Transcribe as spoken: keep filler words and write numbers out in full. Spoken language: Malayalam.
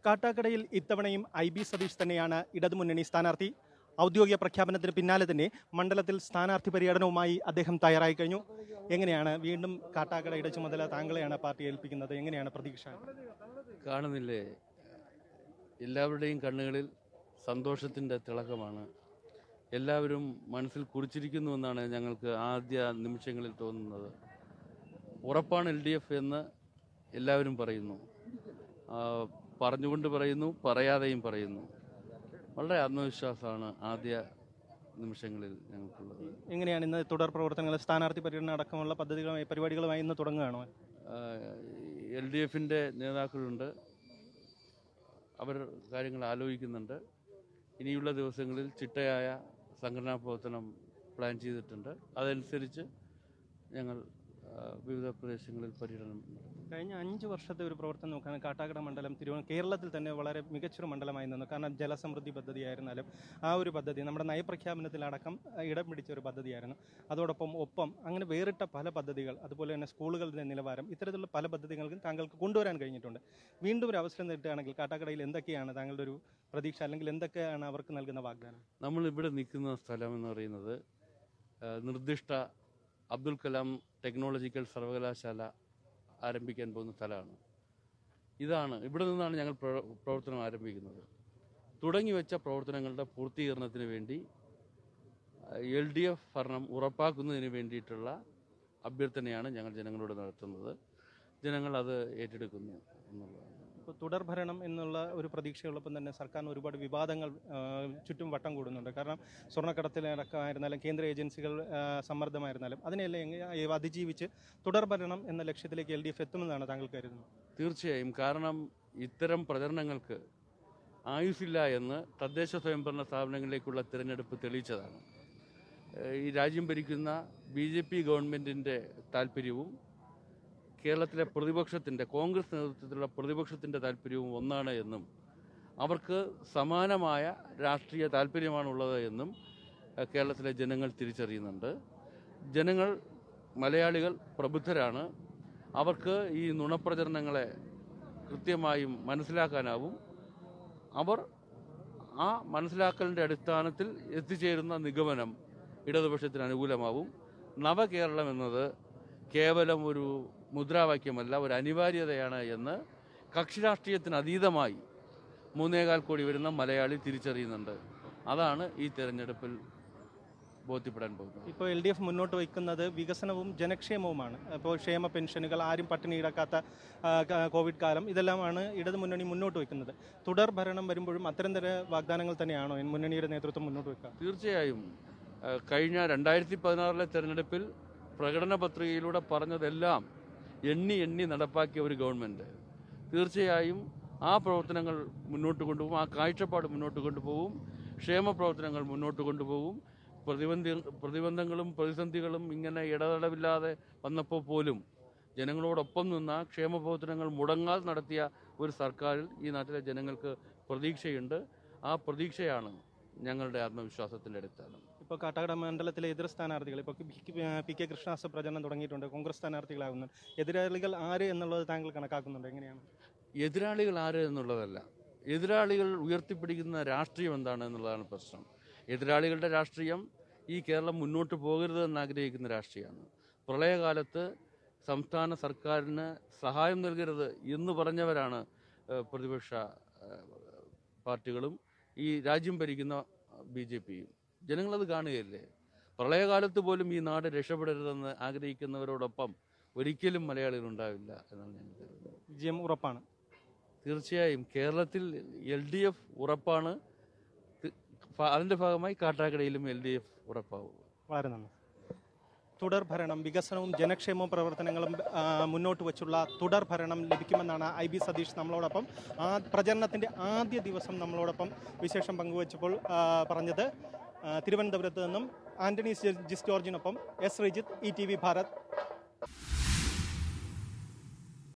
കാട്ടാക്കടയിൽ ഇത്തവണയും ഐ ബി സതീഷ് തന്നെയാണ് ഇടതുമുന്നണി സ്ഥാനാർത്ഥി. ഔദ്യോഗിക പ്രഖ്യാപനത്തിന് പിന്നാലെ തന്നെ മണ്ഡലത്തിൽ സ്ഥാനാർത്ഥി പര്യടനവുമായി അദ്ദേഹം തയ്യാറായി കഴിഞ്ഞു. എങ്ങനെയാണ് വീണ്ടും കാട്ടാക്കടയുടെ ചുമതല താങ്കളെയാണ് പാർട്ടി ഏൽപ്പിക്കുന്നത്? എങ്ങനെയാണ് പ്രതീക്ഷ? കാണുന്നില്ലേ, എല്ലാവരുടെയും കണ്ണുകളിൽ സന്തോഷത്തിൻ്റെ തിളക്കമാണ്. എല്ലാവരും മനസ്സിൽ കുറിച്ചിരിക്കുന്നുവെന്നാണ് ഞങ്ങൾക്ക് ആദ്യ നിമിഷങ്ങളിൽ തോന്നുന്നത്. ഉറപ്പാണ് എൽ ഡി എഫ് എന്ന് എല്ലാവരും പറയുന്നു, പറഞ്ഞുകൊണ്ട് പറയുന്നു, പറയാതെയും പറയുന്നു. വളരെ ആത്മവിശ്വാസമാണ് ആദ്യ നിമിഷങ്ങളിൽ ഞങ്ങൾക്കുള്ളത്. എങ്ങനെയാണ് ഇന്ന് തുടർ പ്രവർത്തനങ്ങൾ, സ്ഥാനാർത്ഥി പര്യടനം അടക്കമുള്ള പദ്ധതികളുമായി പരിപാടികളുമായി ഇന്ന് തുടങ്ങുകയാണോ? എൽ ഡി എഫിൻ്റെ നേതാക്കളുണ്ട്, അവർ കാര്യങ്ങൾ ആലോചിക്കുന്നുണ്ട്. ഇനിയുള്ള ദിവസങ്ങളിൽ ചിട്ടയായ സംഘടനാ പ്രവർത്തനം പ്ലാൻ ചെയ്തിട്ടുണ്ട്. അതനുസരിച്ച് ഞങ്ങൾ വിവിധ പ്രദേശങ്ങളിൽ പര്യടനം. കഴിഞ്ഞ അഞ്ച് വർഷത്തെ ഒരു പ്രവർത്തനം നോക്കുകയാണ് കാട്ടാക്കട മണ്ഡലം തിരുവനന്തപുരം കേരളത്തിൽ തന്നെ വളരെ മികച്ചൊരു മണ്ഡലമായി നിന്നു. കാരണം ജലസമൃദ്ധി പദ്ധതിയായിരുന്നാലും ആ ഒരു പദ്ധതി നമ്മുടെ നയപ്രഖ്യാപനത്തിലടക്കം ഇടം പിടിച്ച ഒരു പദ്ധതിയായിരുന്നു. അതോടൊപ്പം ഒപ്പം അങ്ങനെ വേറിട്ട പല പദ്ധതികൾ, അതുപോലെ തന്നെ സ്കൂളുകളുടെ നിലവാരം, ഇത്തരത്തിലുള്ള പല പദ്ധതികൾക്കും താങ്കൾക്ക് കൊണ്ടുവരാൻ കഴിഞ്ഞിട്ടുണ്ട്. വീണ്ടും ഒരു അവസരം കിട്ടുകയാണെങ്കിൽ കാട്ടാക്കടയിൽ എന്തൊക്കെയാണ് താങ്കളുടെ ഒരു പ്രതീക്ഷ, അല്ലെങ്കിൽ എന്തൊക്കെയാണ് അവർക്ക് നൽകുന്ന വാഗ്ദാനം? നമ്മൾ ഇവിടെ നിൽക്കുന്ന സ്ഥലം എന്ന് പറയുന്നത് നിർദ്ദിഷ്ട അബ്ദുൽ കലാം ടെക്നോളജിക്കൽ സർവകലാശാല ആരംഭിക്കാൻ പോകുന്ന സ്ഥലമാണ്. ഇതാണ്, ഇവിടെ നിന്നാണ് ഞങ്ങൾ പ്രവർത്തനം ആരംഭിക്കുന്നത്. തുടങ്ങി വെച്ച പ്രവർത്തനങ്ങളുടെ പൂർത്തീകരണത്തിന് വേണ്ടി എൽ ഡി എഫ് ഭരണം ഉറപ്പാക്കുന്നതിന് വേണ്ടിയിട്ടുള്ള അഭ്യർത്ഥനയാണ് ഞങ്ങൾ ജനങ്ങളോട് നടത്തുന്നത്. ജനങ്ങൾ അത് ഏറ്റെടുക്കുന്നു എന്നുള്ളതാണ്. ഇപ്പോൾ തുടർ ഭരണം എന്നുള്ള ഒരു പ്രതീക്ഷയുള്ളപ്പം തന്നെ സർക്കാരിന് ഒരുപാട് വിവാദങ്ങൾ ചുറ്റും വട്ടം കൂടുന്നുണ്ട്. കാരണം സ്വർണ്ണക്കടത്തിലടക്കമായിരുന്നാലും കേന്ദ്ര ഏജൻസികൾ സമ്മർദ്ദമായിരുന്നാലും അതിനെല്ലാം അതിജീവിച്ച് തുടർ ഭരണം എന്ന ലക്ഷ്യത്തിലേക്ക് എൽ ഡി എഫ് എത്തുമെന്നാണ് താങ്കൾ കരുതുന്നത്? തീർച്ചയായും. കാരണം ഇത്തരം പ്രചരണങ്ങൾക്ക് ആയുസില്ല എന്ന് തദ്ദേശ സ്വയംഭരണ സ്ഥാപനങ്ങളിലേക്കുള്ള തിരഞ്ഞെടുപ്പ് തെളിയിച്ചതാണ്. ഈ രാജ്യം ഭരിക്കുന്ന ബി ജെ പി ഗവൺമെൻറ്റിൻ്റെ താല്പര്യവും കേരളത്തിലെ പ്രതിപക്ഷത്തിൻ്റെ, കോൺഗ്രസ് നേതൃത്വത്തിലുള്ള പ്രതിപക്ഷത്തിൻ്റെ താല്പര്യവും ഒന്നാണ് എന്നും അവർക്ക് സമാനമായ രാഷ്ട്രീയ താല്പര്യമാണുള്ളത് എന്നും കേരളത്തിലെ ജനങ്ങൾ തിരിച്ചറിയുന്നുണ്ട്. ജനങ്ങൾ, മലയാളികൾ പ്രബുദ്ധരാണ്. അവർക്ക് ഈ നുണപ്രചരണങ്ങളെ കൃത്യമായും മനസ്സിലാക്കാനാവും. അവർ ആ മനസ്സിലാക്കലിൻ്റെ അടിസ്ഥാനത്തിൽ എത്തിച്ചേരുന്ന നിഗമനം ഇടതുപക്ഷത്തിന് അനുകൂലമാവും. നവകേരളം എന്നത് കേവലം ഒരു മുദ്രാവാക്യമല്ല, ഒരു അനിവാര്യതയാണ് എന്ന് കക്ഷി രാഷ്ട്രീയത്തിന് അതീതമായി മൂന്നേകാൽ കോടി വരുന്ന മലയാളി തിരിച്ചറിയുന്നുണ്ട്. അതാണ് ഈ തെരഞ്ഞെടുപ്പിൽ ബോധ്യപ്പെടാൻ പോകുന്നത്. ഇപ്പോൾ എൽ ഡി എഫ് മുന്നോട്ട് വയ്ക്കുന്നത് വികസനവും ജനക്ഷേമവുമാണ്. ഇപ്പോൾ ക്ഷേമ പെൻഷനുകൾ, ആരും പട്ടിണി കിടക്കാത്ത കോവിഡ് കാലം, ഇതെല്ലാമാണ് ഇടതു മുന്നണി മുന്നോട്ട് വയ്ക്കുന്നത്. തുടർ ഭരണം വരുമ്പോഴും അത്തരം തരം വാഗ്ദാനങ്ങൾ തന്നെയാണോ മുന്നണിയുടെ നേതൃത്വം മുന്നോട്ട് വയ്ക്കുക? തീർച്ചയായും. കഴിഞ്ഞ രണ്ടായിരത്തി പതിനാറിലെ തെരഞ്ഞെടുപ്പിൽ പ്രകടന പത്രികയിലൂടെ പറഞ്ഞതെല്ലാം എണ്ണി എണ്ണി നടപ്പാക്കിയ ഒരു ഗവൺമെൻറ് തീർച്ചയായും ആ പ്രവർത്തനങ്ങൾ മുന്നോട്ട് കൊണ്ടുപോകും, ആ കാഴ്ചപ്പാട് മുന്നോട്ട് കൊണ്ടുപോകും. ക്ഷേമ പ്രവർത്തനങ്ങൾ മുന്നോട്ട് കൊണ്ടുപോകും. പ്രതിബന്ധ പ്രതിബന്ധങ്ങളും പ്രതിസന്ധികളും ഇങ്ങനെ ഇടതടവില്ലാതെ വന്നപ്പോൾ പോലും ജനങ്ങളോടൊപ്പം നിന്ന ക്ഷേമ പ്രവർത്തനങ്ങൾ മുടങ്ങാതെ നടത്തിയ ഒരു സർക്കാരിൽ ഈ നാട്ടിലെ ജനങ്ങൾക്ക് പ്രതീക്ഷയുണ്ട്. ആ പ്രതീക്ഷയാണ് ഞങ്ങളുടെ ആത്മവിശ്വാസത്തിൻ്റെ അടിസ്ഥാനം. ഇപ്പോൾ കാട്ടാക്കട മണ്ഡലത്തിലെ എതിർ സ്ഥാനാർത്ഥികൾ ഇപ്പോൾ പി കെ കൃഷ്ണദാസ് പ്രചരണം തുടങ്ങിയിട്ടുണ്ട്. കോൺഗ്രസ് സ്ഥാനാർത്ഥികളാകുന്നു. എതിരാളികൾ ആര് എന്നുള്ളത് താങ്കൾ കണക്കാക്കുന്നുണ്ട്? എങ്ങനെയാണ് എതിരാളികൾ ആര് എന്നുള്ളതല്ല, എതിരാളികൾ ഉയർത്തിപ്പിടിക്കുന്ന രാഷ്ട്രീയം എന്താണ് എന്നുള്ളതാണ് പ്രശ്നം. എതിരാളികളുടെ രാഷ്ട്രീയം ഈ കേരളം മുന്നോട്ട് പോകരുതെന്ന് ആഗ്രഹിക്കുന്ന രാഷ്ട്രീയമാണ്. പ്രളയകാലത്ത് സംസ്ഥാന സർക്കാരിന് സഹായം നൽകരുത് എന്ന് പറഞ്ഞവരാണ് പ്രതിപക്ഷ പാർട്ടികളും ഈ രാജ്യം ഭരിക്കുന്ന ബി ജെ പിയും. ജനങ്ങളത് കാണുകയല്ലേ. പ്രളയകാലത്ത് പോലും ഈ നാട് രക്ഷപ്പെടരുതെന്ന് ആഗ്രഹിക്കുന്നവരോടൊപ്പം ഒരിക്കലും മലയാളികൾ ഉണ്ടാവില്ല എന്നാണ് ഞാൻ കരുതുന്നത്. വിജയം ഉറപ്പാണ്. തീർച്ചയായും കേരളത്തിൽ എൽ ഡി എഫ് ഉറപ്പാണ്. അതിൻ്റെ ഭാഗമായി കാട്ടാക്കടയിലും എൽ ഡി എഫ് ഉറപ്പാവും. വളരെ നന്ദി. തുടർ ഭരണം, വികസനവും ജനക്ഷേമ പ്രവർത്തനങ്ങളും മുന്നോട്ട് വച്ചുള്ള തുടർ ഭരണം ലഭിക്കുമെന്നാണ് ഐ ബി സതീഷ് നമ്മളോടൊപ്പം ആ പ്രചരണത്തിൻ്റെ ആദ്യ ദിവസം നമ്മളോടൊപ്പം വിശേഷം പങ്കുവച്ചപ്പോൾ പറഞ്ഞത്. തിരുവനന്തപുരത്ത് നിന്നും ആന്റണി ജിസ് ജോർജിനൊപ്പം S Rijith, E T V Bharat.